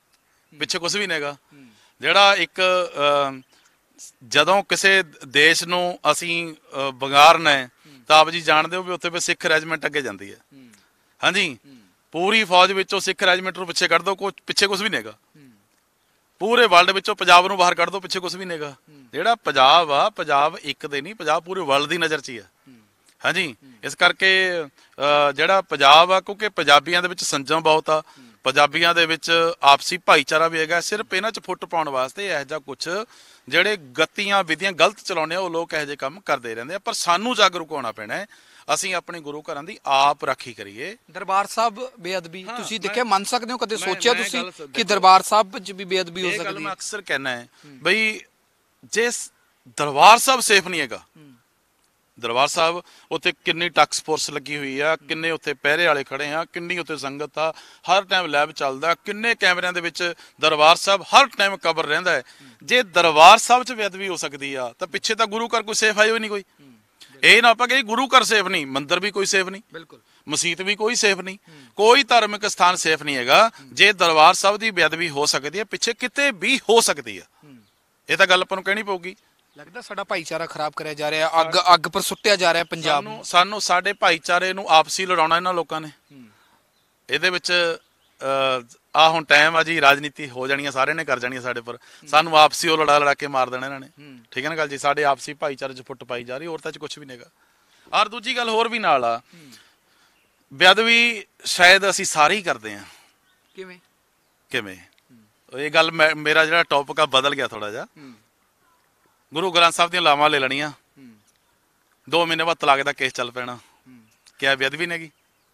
ਪਿੱਛੇ ਕੁਝ ਵੀ ਨਹੀਂਗਾ। ਜਿਹੜਾ ਇੱਕ ਜਦੋਂ ਕਿਸੇ ਦੇਸ਼ ਨੂੰ ਅਸੀਂ ਵਿਗਾੜਨਾ ਹੈ ਤਾਂ ਆਪ ਜੀ ਜਾਣਦੇ ਹੋ ਵੀ ਉੱਥੇ ਸਿੱਖ ਰੈਜੀਮੈਂਟ ਅੱਗੇ ਜਾਂਦੀ ਹੈ। ਹਾਂਜੀ, ਪੂਰੀ ਫੌਜ ਵਿੱਚੋਂ ਸਿੱਖ ਰੈਜੀਮੈਂਟ ਨੂੰ ਪਿੱਛੇ ਕੱਢ ਦੋ, ਪਿੱਛੇ ਕੁਝ ਵੀ ਨਹੀਂਗਾ। ਪੂਰੇ ਵਰਲਡ ਵਿੱਚੋਂ ਪੰਜਾਬ ਨੂੰ ਬਾਹਰ ਕੱਢ ਦੋ, ਪਿੱਛੇ ਕੁਝ ਵੀ ਨਹੀਂਗਾ। ਜਿਹੜਾ ਪੰਜਾਬ ਆ, ਪੰਜਾਬ ਇੱਕ ਦੇ ਨਹੀਂ, ਪੰਜਾਬ ਪੂਰੇ ਵਰਲਡ ਦੀ ਨਜ਼ਰ 'ਚ ਹੀ ਆ। ਹਾਂਜੀ, ਇਸ ਕਰਕੇ ਜਿਹੜਾ ਪੰਜਾਬ ਆ, ਕਿਉਂਕਿ ਪੰਜਾਬੀਆਂ ਦੇ ਵਿੱਚ ਸੰਜਮ ਬਹੁਤ ਆ, ਪੰਜਾਬੀਆਂ ਦੇ ਵਿੱਚ ਆਪਸੀ ਭਾਈਚਾਰਾ ਵੀ ਹੈਗਾ। ਸਿਰਫ ਇਹਨਾਂ 'ਚ ਫੁੱਟ ਪਾਉਣ ਵਾਸਤੇ ਇਹੋ ਜਿਹਾ ਕੁਛ ਜਿਹੜੇ ਗਤੀਆਂ ਵਿਧੀਆਂ ਗਲਤ ਚਲਾਉਂਦੇ ਆ, ਉਹ ਲੋਕ ਇਹੋ ਜਿਹੇ ਕੰਮ ਕਰਦੇ ਰਹਿੰਦੇ ਆ। ਪਰ ਸਾਨੂੰ ਜਾਗਰੂਕ ਹੋਣਾ ਪੈਣਾ ਹੈ। ਅਸੀਂ ਆਪਣੇ ਗੁਰੂ ਘਰਾਂ ਦੀ ਆਪ ਰਾਖੀ ਕਰੀਏ। ਦਰਬਾਰ ਸਾਹਿਬ ਬੇਅਦਬੀ ਤੁਸੀਂ ਦੇਖਿਆ, ਮੰਨ ਸਕਦੇ ਹੋ? ਕਦੇ ਸੋਚਿਆ ਤੁਸੀਂ ਕਿ ਦਰਬਾਰ ਸਾਹਿਬ 'ਚ ਵੀ ਬੇਅਦਬੀ ਹੋ ਸਕਦੀ ਹੈ? ਮੈਂ ਅਕਸਰ ਕਹਿਣਾ ਹੈ ਬਈ, ਜੇ ਦਰਬਾਰ ਸਾਹਿਬ ਸੇਫ ਨਹੀਂ ਹੈਗਾ, ਦਰਬਾਰ ਸਾਹਿਬ ਉੱਥੇ ਕਿੰਨੀ ਟਾਸਕ ਫੋਰਸ ਲੱਗੀ ਹੋਈ ਆ, ਕਿੰਨੇ ਉੱਥੇ ਪਹਿਰੇ ਵਾਲੇ ਖੜੇ ਆ, ਕਿੰਨੀ ਉੱਥੇ ਸੰਗਤ ਆ, ਹਰ ਟਾਈਮ ਲੈਬ ਚੱਲਦਾ, ਕਿੰਨੇ ਕੈਮਰਿਆਂ ਦੇ ਵਿੱਚ ਦਰਬਾਰ ਸਾਹਿਬ ਹਰ ਟਾਈਮ ਕਵਰ ਰਹਿੰਦਾ ਹੈ। ਜੇ ਦਰਬਾਰ ਸਾਹਿਬ 'ਚ ਬੇਅਦਬੀ ਹੋ ਸਕਦੀ ਆ ਤਾਂ ਪਿੱਛੇ ਤਾਂ ਗੁਰੂ ਘਰ ਕੋਈ ਸੇਫ ਹੈ ਹੀ ਨਹੀਂ। ਕੋਈ ਇਹ ਨਾ ਆਪਾਂ ਕਹੀਏ ਗੁਰੂ ਘਰ ਸੇਫ ਨਹੀਂ, ਮੰਦਿਰ ਵੀ ਕੋਈ ਸੇਫ ਨਹੀਂ, ਬਿਲਕੁਲ ਮਸੀਤ ਵੀ ਕੋਈ ਸੇਫ ਨਹੀਂ, ਕੋਈ ਧਾਰਮਿਕ ਸਥਾਨ ਸੇਫ ਨਹੀਂ ਹੈਗਾ। ਜੇ ਦਰਬਾਰ ਸਾਹਿਬ ਦੀ ਬੇਅਦਬੀ ਹੋ ਸਕਦੀ ਹੈ, ਪਿੱਛੇ ਕਿਤੇ ਵੀ ਹੋ ਸਕਦੀ ਆ। ਇਹ ਤਾਂ ਗੱਲ ਆਪਾਂ ਨੂੰ ਕਹਿਣੀ ਪਊਗੀ। ਲੱਗਦਾ ਸਾਡਾ ਭਾਈਚਾਰਾ ਖਰਾਬ ਕਰਿਆ ਜਾ ਰਿਹਾ, ਅੱਗ ਪਰ ਸੁੱਟਿਆ ਜਾ ਰਿਹਾ ਪੰਜਾਬ ਨੂੰ। ਸਾਨੂੰ ਸਾਡੇ ਭਾਈਚਾਰੇ ਨੂੰ ਆਪਸੀ ਲੜਾਉਣਾ ਇਹਨਾਂ ਲੋਕਾਂ ਨੇ। ਇਹਦੇ ਵਿੱਚ ਆ ਹੁਣ ਟਾਈਮ ਆ ਜੀ, ਰਾਜਨੀਤੀ ਹੋ ਜਾਣੀ ਆ, ਸਾਰਿਆਂ ਨੇ ਕਰ ਜਾਣੀ ਆ ਸਾਡੇ ਪਰ। ਸਾਨੂੰ ਆਪਸੀ ਉਹ ਲੜਾ ਕੇ ਮਾਰ ਦੇਣਾ ਇਹਨਾਂ ਨੇ। ਠੀਕ ਹੈ ਨਾ ਗੱਲ ਜੀ? ਸਾਡੇ ਆਪਸੀ ਭਾਈਚਾਰੇ 'ਚ ਫੁੱਟ ਪਾਈ ਜਾ ਰਹੀ, ਹੋਰ ਤਾਂ 'ਚ ਕੁਛ ਵੀ ਨਹੀਂਗਾ। ਔਰ ਦੂਜੀ ਗੱਲ ਹੋਰ ਵੀ ਨਾਲ ਆ, ਬੇਅਦਬੀ ਸ਼ਾਇਦ ਅਸੀਂ ਸਾਰੇ ਹੀ ਕਰਦੇ ਆ। ਕਿਵੇਂ ਇਹ ਗੱਲ ਮੇਰਾ ਜਿਹੜਾ ਟੌਪਿਕ ਆ ਬਦਲ ਗਿਆ ਥੋੜਾ ਜਿਹਾ। ਗੁਰੂ ਗ੍ਰੰਥ ਸਾਹਿਬ ਦੀਆਂ ਲਾਵਾਂ ਲੈ ਲੈਣੀਆਂ, 2 ਮਹੀਨੇ ਬਾਅਦ ਤਲਾਕ ਦਾ ਕੇਸ ਚੱਲ ਪੈਣਾ, ਕਿਆ ਬੇਅਦਬੀ ਨੇਗੀ?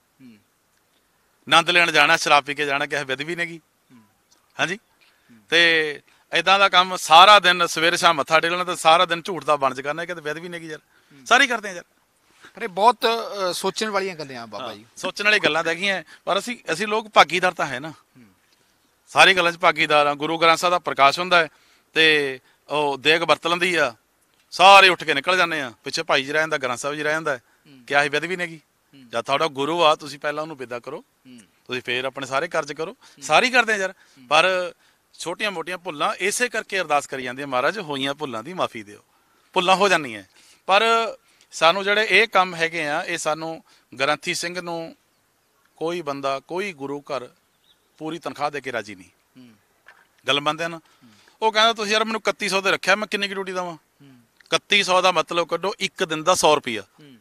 ਆਨੰਦ ਲੈਣ ਜਾਣਾ, ਸ਼ਰਾਬ ਪੀ ਕੇ ਜਾਣਾ, ਕਿਆ ਬੇਅਦਬੀ ਨੇਗੀ? ਹਾਂਜੀ, ਤੇ ਏਦਾਂ ਦਾ ਕੰਮ ਸਾਰਾ ਦਿਨ ਸਵੇਰੇ ਸ਼ਾਮ ਮੱਥਾ ਟੇਕਣਾ ਤੇ ਸਾਰਾ ਦਿਨ ਝੂਠ ਦਾ ਬਣਜ ਕਰਨਾ, ਕਿਤੇ ਬੇਅਦਬੀ ਨੇਗੀ ਯਾਰ? ਸਾਰੇ ਕਰਦੇ ਆ ਯਾਰ। ਪਰ ਇਹ ਬਹੁਤ ਸੋਚਣ ਵਾਲੀਆਂ ਗੱਲਾਂ ਆ ਬਾਬਾ ਜੀ। ਸੋਚਣ ਵਾਲੀ ਗੱਲਾਂ ਤਾਂ ਹੈਗੀਆਂ, ਪਰ ਅਸੀਂ ਲੋਕ ਭਾਗੀਦਾਰ ਤਾਂ ਹੈ ਨਾ, ਸਾਰੀ ਗੱਲਾਂ 'ਚ ਭਾਗੀਦਾਰ ਆ। ਗੁਰੂ ਗ੍ਰੰਥ ਸਾਹਿਬ ਦਾ ਪ੍ਰਕਾਸ਼ ਹੁੰਦਾ ਹੈ ਤੇ ਉਹ ਦੇਗ ਵਰਤ ਲੈਂਦੀ ਆ, ਸਾਰੇ ਉੱਠ ਕੇ ਨਿਕਲ ਜਾਂਦੇ ਆ, ਪਿੱਛੇ ਭਾਈ ਜੀ ਰਹਿ ਜਾਂਦਾ, ਗ੍ਰੰਥ ਸਾਹਿਬ ਜੀ ਰਹਿ ਜਾਂਦਾ। ਕਿਆ ਇਹ ਬੇਅਦਬੀ ਨੇਗੀ? ਜਦ ਤੁਹਾਡਾ ਗੁਰੂ ਆ, ਤੁਸੀਂ ਪਹਿਲਾਂ ਉਹਨੂੰ ਵਿਦਾ ਕਰੋ, ਤੁਸੀਂ ਫੇਰ ਆਪਣੇ ਸਾਰੇ ਕਾਰਜ ਕਰੋ। ਸਾਰੇ ਕਰਦੇ ਆ ਯਾਰ, ਪਰ ਛੋਟੀਆਂ ਮੋਟੀਆਂ ਭੁੱਲਾਂ ਇਸੇ ਕਰਕੇ ਅਰਦਾਸ ਕਰੀ ਜਾਂਦੀ ਹੈ, ਮਹਾਰਾਜ ਹੋਈਆਂ ਭੁੱਲਾਂ ਦੀ ਮਾਫੀ ਦਿਓ। ਭੁੱਲਾਂ ਹੋ ਜਾਂਦੀਆਂ, ਪਰ ਸਾਨੂੰ ਜਿਹੜੇ ਇਹ ਕੰਮ ਹੈਗੇ ਆ, ਇਹ ਸਾਨੂੰ ਗ੍ਰੰਥੀ ਸਿੰਘ ਨੂੰ ਕੋਈ ਬੰਦਾ, ਕੋਈ ਗੁਰੂ ਘਰ ਪੂਰੀ ਤਨਖਾਹ ਦੇ ਕੇ ਰਾਜੀ ਨਹੀਂ। ਗੱਲ ਮੰਨਦੇ ਆ ਨਾ? ਉਹ ਕਹਿੰਦਾ ਤੁਸੀਂ ਯਾਰ ਮੈਨੂੰ 3100 ਤੇ ਰੱਖਿਆ, ਮੈਂ ਕਿੰਨੀ ਕੁ ਡਿਊਟੀ ਦੇਵਾਂ? 3100 ਦਾ ਮਤਲਬ ਕੱਢੋ, ਇੱਕ ਦਿਨ ਦਾ 100 ਰੁਪਇਆ।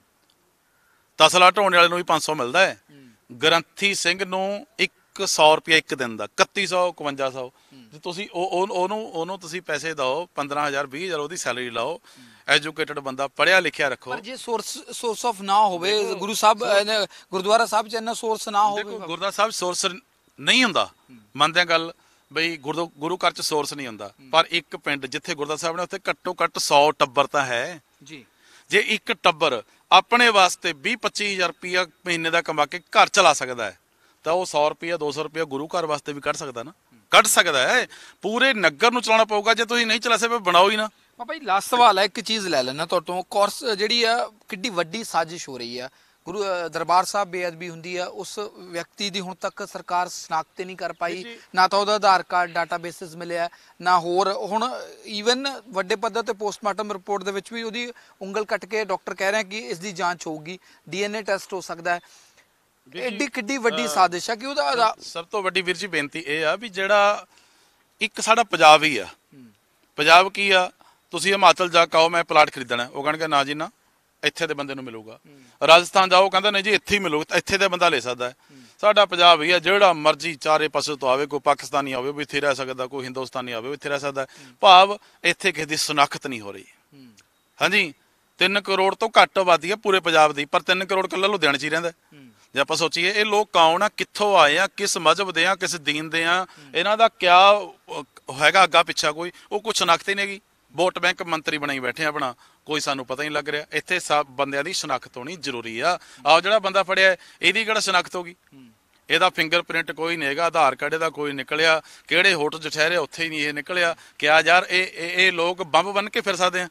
ਤਸਲਾ ਢੋਣੇ ਵਾਲੇ ਨੂੰ ਵੀ 500 ਮਿਲਦਾ ਹੈ, ਗ੍ਰੰਥੀ ਸਿੰਘ ਨੂੰ 100 ਰੁਪਇਆ ਇੱਕ ਦਿਨ ਦਾ, 3100 5100। ਜੇ ਤੁਸੀਂ ਉਹਨੂੰ ਤੁਸੀਂ ਪੈਸੇ ਦਿਓ, 15000 20000 ਉਹਦੀ ਸੈਲਰੀ ਲਾਓ, ਐਜੂਕੇਟਡ ਬੰਦਾ, ਪੜ੍ਹਿਆ ਲਿਖਿਆ ਰੱਖੋ। ਪਰ ਜੇ ਸੋਰਸ ਆਫ ਨਾ ਹੋਵੇ, ਗੁਰੂ ਸਾਹਿਬ ਗੁਰਦੁਆਰਾ ਸਾਹਿਬ 'ਚ ਇੰਨਾ ਸੋਰਸ ਨਾ ਹੋਵੇ। ਗੁਰਦੁਆਰਾ ਸਾਹਿਬ ਸੋਰਸ ਨਹੀਂ ਹੁੰਦਾ, ਮੰਨਦੇ ਆ ਗੱਲ ਬਈ, ਗੁਰੂ ਘਰ 'ਚ ਸੋਰਸ ਨਹੀਂ ਹੁੰਦਾ, ਪਰ ਇੱਕ ਪਿੰਡ ਜਿੱਥੇ ਗੁਰਦੁਆਰਾ ਸਾਹਿਬ ਨੇ ਉੱਥੇ ਘੱਟੋ ਘੱਟ 100 ਟੱਬਰ ਤਾਂ ਹੈ ਜੀ। ਜੇ ਇੱਕ ਟੱਬਰ ਆਪਣੇ ਵਾਸਤੇ 20-25 ਹਜ਼ਾਰ ਰੁਪਇਆ ਮਹੀਨੇ ਦਾ ਕਮਾ ਕੇ ਘਰ ਚਲਾ ਸਕਦਾ ਹੈ, ਤਾਂ ਉਹ 100 ਰੁਪਇਆ 200 ਰੁਪਇਆ ਗੁਰੂ ਘਰ ਵਾਸਤੇ ਵੀ ਕੱਢ ਸਕਦਾ ਨਾ, ਕੱਢ ਸਕਦਾ ਹੈ। ਪੂਰੇ ਨਗਰ ਨੂੰ ਚਲਾਉਣਾ ਪਊਗਾ, ਜੇ ਤੁਸੀਂ ਨਹੀਂ ਚਲਾ ਸਕਦੇ ਬਣਾਓ ਹੀ ਨਾ। ਬਾਬਾ ਜੀ ਲਾਸਟ ਸਵਾਲ ਹੈ, ਇੱਕ ਚੀਜ਼ ਲੈ ਲੈਣਾ ਤੁਹਾਡੇ ਤੋਂ। ਕੋਰਸ ਜਿਹੜੀ ਆ ਕਿੱਡੀ ਵੱਡੀ ਸਾਜ਼ਿਸ਼ ਹੋ ਰਹੀ ਆ, ਗੁਰੂ ਦਰਬਾਰ ਸਾਹਿਬ ਬੇਅਦਬੀ ਹੁੰਦੀ ਆ, ਉਸ ਵਿਅਕਤੀ ਦੀ ਹੁਣ ਤੱਕ ਸਰਕਾਰ ਸ਼ਨਾਖਤ ਨਹੀਂ ਕਰ ਪਾਈ, ਨਾ ਤਾਂ ਉਹਦਾ ਆਧਾਰ ਕਾਰਡ ਡਾਟਾਬੇਸਿਸ ਮਿਲਿਆ, ਨਾ ਹੋਰ। ਹੁਣ ਈਵਨ ਵੱਡੇ ਪੱਧਰ ਤੇ ਪੋਸਟਮਾਰਟਮ ਰਿਪੋਰਟ ਦੇ ਵਿੱਚ ਵੀ ਉਹਦੀ ਉਂਗਲ ਕੱਟ ਕੇ ਡਾਕਟਰ ਕਹਿ ਰਹੇ ਕਿ ਇਸ ਦੀ ਜਾਂਚ ਹੋਊਗੀ, DNA ਟੈਸਟ ਹੋ ਸਕਦਾ ਹੈ। ਐਡੀ ਕਿੱਡੀ ਵੱਡੀ ਸਾਜ਼ਿਸ਼ ਆ ਕਿ ਉਹਦਾ। ਸਭ ਤੋਂ ਵੱਡੀ ਵੀਰ ਜੀ ਬੇਨਤੀ ਇਹ ਆ ਵੀ ਜਿਹੜਾ ਇੱਕ ਸਾਡਾ ਪੰਜਾਬ ਹੀ ਆ, ਪੰਜਾਬ ਕੀ ਆ, ਤੁਸੀਂ ਹਿਮਾਚਲ ਜਾ ਕੇ ਆਓ, ਮੈਂ ਪਲਾਟ ਖਰੀਦਣਾ, ਉਹ ਕਹਿਣਗੇ ਨਾ ਜੀ ਨਾ, ਇੱਥੇ ਦੇ ਬੰਦੇ ਨੂੰ ਮਿਲੂਗਾ। ਰਾਜਸਥਾਨ ਜਾਓ, ਕਹਿੰਦਾ ਨਹੀਂ ਜੀ ਇੱਥੇ ਹੀ ਮਿਲੂਗਾ, ਇੱਥੇ ਦੇ ਬੰਦਾ ਲੈ ਸਕਦਾ ਹੈ। ਸਾਡਾ ਪੰਜਾਬ ਹੀ ਆ, ਜਿਹੜਾ ਮਰਜ਼ੀ ਚਾਰੇ ਪਾਸੇ ਤੋਂ ਆਵੇ, ਕੋਈ ਪਾਕਿਸਤਾਨੀ ਆਵੇ ਵੀ ਇੱਥੇ ਰਹਿ ਸਕਦਾ, ਕੋਈ ਹਿੰਦੁਸਤਾਨੀ ਆਵੇ ਇੱਥੇ ਰਹਿ ਸਕਦਾ। ਭਾਵ ਇੱਥੇ ਕਿਸੇ ਦੀ ਸ਼ਨਾਖਤ ਨਹੀਂ ਹੋ ਰਹੀ। ਹਾਂਜੀ, 3 ਕਰੋੜ ਤੋਂ ਘੱਟ ਆਬਾਦੀ ਆ ਪੂਰੇ ਪੰਜਾਬ ਦੀ, ਪਰ 3 ਕਰੋੜ ਇਕੱਲਾ ਲੁਧਿਆਣੇ 'ਚ ਹੀ ਰਹਿੰਦਾ। ਜੇ ਆਪਾਂ ਸੋਚੀਏ ਇਹ ਲੋਕ ਕੌਣ ਆ, ਕਿੱਥੋਂ ਆਏ ਆ, ਕਿਸ ਮਜ਼ਹਬ ਦੇ ਆ, ਕਿਸ ਦੀਨ ਦੇ ਆ, ਇਹਨਾਂ ਦਾ ਕਿਆ ਹੈਗਾ ਅੱਗਾ ਪਿੱਛਾ, ਉਹ ਕੁਛ ਸ਼ਨਾਖਤ ਹੀ ਨਹੀਂ ਹੈਗੀ। ਵੋਟ ਬੈਂਕ ਮੰਤਰੀ ਬਣਾਈ ਬੈਠੇ ਆਪਣਾ, ਕੋਈ ਸਾਨੂੰ ਪਤਾ ਹੀ ਨਹੀਂ ਲੱਗ ਰਿਹਾ। ਇੱਥੇ ਸਭ ਬੰਦਿਆਂ ਦੀ ਸ਼ਨਾਖਤ ਹੋਣੀ ਜ਼ਰੂਰੀ ਆ। ਆਹ ਜਿਹੜਾ ਬੰਦਾ ਫੜਿਆ ਇਹਦੀ ਕਿਹੜਾ ਸ਼ਨਾਖਤ ਹੋਗੀ? ਇਹਦਾ ਫਿੰਗਰਪ੍ਰਿੰਟ ਕੋਈ ਨਹੀਂ ਹੈਗਾ, ਆਧਾਰ ਕਾਰਡ ਇਹਦਾ ਕੋਈ ਨਿਕਲਿਆ, ਕਿਹੜੇ ਹੋਟਲ 'ਚ ਠਹਿਰੇ ਉੱਥੇ ਹੀ ਨਹੀਂ ਇਹ ਨਿਕਲਿਆ। ਕਿਆ ਯਾਰ ਇਹ ਲੋਕ ਬੰਬ ਬੰਨ ਕੇ ਫਿਰ ਸਕਦੇ ਆ?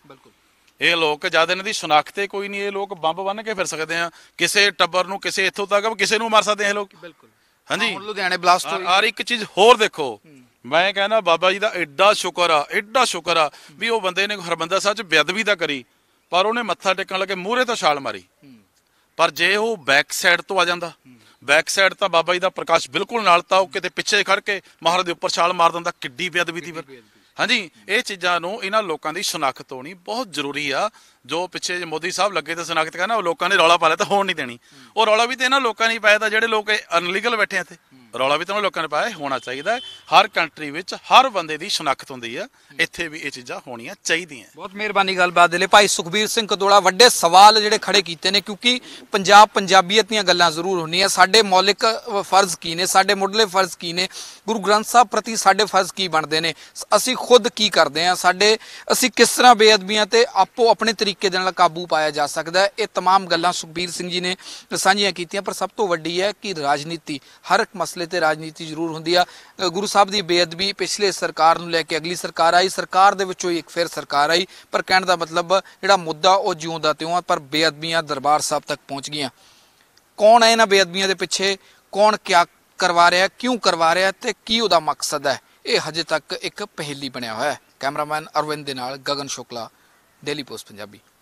ਇਹ ਲੋਕ ਜਦ ਇਹਨਾਂ ਦੀ ਸ਼ਨਾਖਤ ਕੋਈ ਨਹੀਂ, ਇਹ ਲੋਕ ਬੰਬ ਬੰਨ ਕੇ ਫਿਰ ਸਕਦੇ ਆ ਕਿਸੇ ਟੱਬਰ ਨੂੰ, ਕਿਸੇ ਇੱਥੋਂ ਤੱਕ ਕਿਸੇ ਨੂੰ ਮਾਰ ਸਕਦੇ ਆ ਇਹ ਲੋਕ। ਹਾਂਜੀ, ਲੁਧਿਆਣੇ ਬਲਾਸਟ ਹੋਈ। ਔਰ ਇੱਕ ਚੀਜ਼ ਹੋਰ ਦੇਖੋ, ਮੈਂ ਕਹਿੰਦਾ ਬਾਬਾ ਜੀ ਦਾ ਐਡਾ ਸ਼ੁਕਰ ਆ ਵੀ ਉਹ ਬੰਦੇ ਨੇ ਹਰਬੰਦਰ ਸਾਹਿਬ 'ਚ ਬੇਅਦਬੀ ਤਾਂ ਕਰੀ, ਪਰ ਉਹਨੇ ਮੱਥਾ ਟੇਕਣ ਲੱਗੇ ਮੂਹਰੇ ਤੋਂ ਛਾਲ ਮਾਰੀ। ਪਰ ਜੇ ਉਹ ਬੈਕ ਸਾਈਡ ਤੋਂ ਆ ਜਾਂਦਾ, ਬੈਕ ਸਾਈਡ ਤਾਂ ਬਾਬਾ ਜੀ ਦਾ ਪ੍ਰਕਾਸ਼ ਬਿਲਕੁਲ ਨਾਲ ਤਾਂ ਉਹ ਕਿਤੇ ਪਿੱਛੇ ਖੜ ਕੇ ਮਹਾਰਾਜ ਦੇ ਉੱਪਰ ਛਾਲ ਮਾਰ ਦਿੰਦਾ, ਕਿੱਡੀ ਬੇਅਦਬੀ ਦੀ ਫਿਰ। ਹਾਂਜੀ, ਇਹ ਚੀਜ਼ਾਂ ਨੂੰ ਇਹਨਾਂ ਲੋਕਾਂ ਦੀ ਸ਼ਨਾਖਤ ਹੋਣੀ ਬਹੁਤ ਜ਼ਰੂਰੀ ਆ। ਜੋ ਪਿੱਛੇ ਜੇ ਮੋਦੀ ਸਾਹਿਬ ਲੱਗੇ ਤਾਂ ਸ਼ਨਾਖਤ ਕਰਨਾ, ਉਹ ਲੋਕਾਂ ਨੇ ਰੌਲਾ ਪਾ ਲਿਆ ਤਾਂ ਹੋਣ ਨਹੀਂ ਦੇਣੀ। ਉਹ ਰੌਲਾ ਵੀ ਤੇ ਇਹਨਾਂ ਲੋਕਾਂ ਨੇ ਪਾਇਆ ਤਾਂ ਜਿਹੜੇ ਲੋਕ ਅਨਲੀਗਲ ਬੈਠੇ ਆ ਇੱਥੇ, ਰੌਲਾ ਵੀ ਤਾਂ ਉਹਨਾਂ ਲੋਕਾਂ ਨੇ ਪਾਇਆ। ਹੋਣਾ ਚਾਹੀਦਾ, ਹਰ ਕੰਟਰੀ ਵਿੱਚ ਹਰ ਬੰਦੇ ਦੀ ਸ਼ਨਾਖਤ ਹੁੰਦੀ ਆ, ਇੱਥੇ ਵੀ ਇਹ ਚੀਜ਼ਾਂ ਹੋਣੀਆਂ ਚਾਹੀਦੀਆਂ। ਬਹੁਤ ਮਿਹਰਬਾਨੀ ਗੱਲਬਾਤ ਦੇ ਲਈ ਭਾਈ ਸੁਖਬੀਰ ਸਿੰਘ ਕਦੋੜਾ। ਵੱਡੇ ਸਵਾਲ ਜਿਹੜੇ ਖੜੇ ਕੀਤੇ ਨੇ, ਕਿਉਂਕਿ ਪੰਜਾਬ ਪੰਜਾਬੀਅਤ ਦੀਆਂ ਗੱਲਾਂ ਜ਼ਰੂਰ ਹੁੰਦੀਆਂ। ਸਾਡੇ ਮੌਲਿਕ ਫਰਜ਼ ਕੀ ਨੇ, ਸਾਡੇ ਮੁੱਢਲੇ ਫਰਜ਼ ਕੀ ਨੇ, ਗੁਰੂ ਗ੍ਰੰਥ ਸਾਹਿਬ ਪ੍ਰਤੀ ਸਾਡੇ ਫਰਜ਼ ਕੀ ਬਣਦੇ ਨੇ, ਅਸੀਂ ਖੁਦ ਕੀ ਕਰਦੇ ਹਾਂ, ਅਸੀਂ ਕਿਸ ਤਰ੍ਹਾਂ ਬੇਅਦਬੀਆਂ ਤੇ ਆਪੋ ਆਪਣੇ ਤਰੀਕੇ ਦੇ ਨਾਲ ਕਾਬੂ ਪਾਇਆ ਜਾ ਸਕਦਾ ਹੈ। ਇਹ तमाम ਗੱਲਾਂ ਸੁਖਬੀਰ ਸਿੰਘ ਜੀ ਨੇ ਸਾਂਝੀਆਂ ਕੀਤੀਆਂ। ਪਰ ਸਭ ਤੋਂ ਵੱਡੀ ਹੈ ਕਿ ਰਾਜਨੀਤੀ, ਹਰ ਇੱਕ ਮਸਲੇ ਤੇ ਰਾਜਨੀਤੀ ਜ਼ਰੂਰ ਹੁੰਦੀ ਆ। ਗੁਰੂ ਸਾਹਿਬ ਦੀ ਬੇਅਦਬੀ ਪਿਛਲੇ ਸਰਕਾਰ ਨੂੰ ਲੈ ਕੇ ਅਗਲੀ ਸਰਕਾਰ ਆਈ, ਸਰਕਾਰ ਦੇ ਵਿੱਚੋਂ ਹੀ ਇੱਕ ਫਿਰ ਸਰਕਾਰ ਆਈ, ਪਰ ਕਹਿਣ ਦਾ ਮਤਲਬ ਜਿਹੜਾ ਮੁੱਦਾ ਉਹ ਜਿਉਂ ਦਾ ਤਿਉਂ ਆ, ਪਰ ਬੇਅਦਬੀਆਂ ਦਰਬਾਰ ਸਾਹਿਬ ਤੱਕ ਪਹੁੰਚ ਗਈਆਂ। ਕੌਣ ਹੈ ਇਹਨਾਂ ਬੇਅਦਬੀਆਂ ਦੇ ਪਿੱਛੇ, ਕੌਣ ਕਿਆ ਕਰਵਾ ਰਿਹਾ, ਕਿਉਂ ਕਰਵਾ ਰਿਹਾ ਤੇ ਕੀ ਉਹਦਾ ਮਕਸਦ ਹੈ, ਇਹ ਹਜੇ ਤੱਕ ਇੱਕ ਪਹੇਲੀ ਬਣਿਆ ਹੋਇਆ ਹੈ। ਕੈਮਰਾਮੈਨ ਅਰਵਿੰਦ ਦੇ ਨਾਲ ਗਗਨ ਸ਼ੁਕਲਾ, ਡੇਲੀ ਪੋਸਟ ਪੰਜਾਬੀ।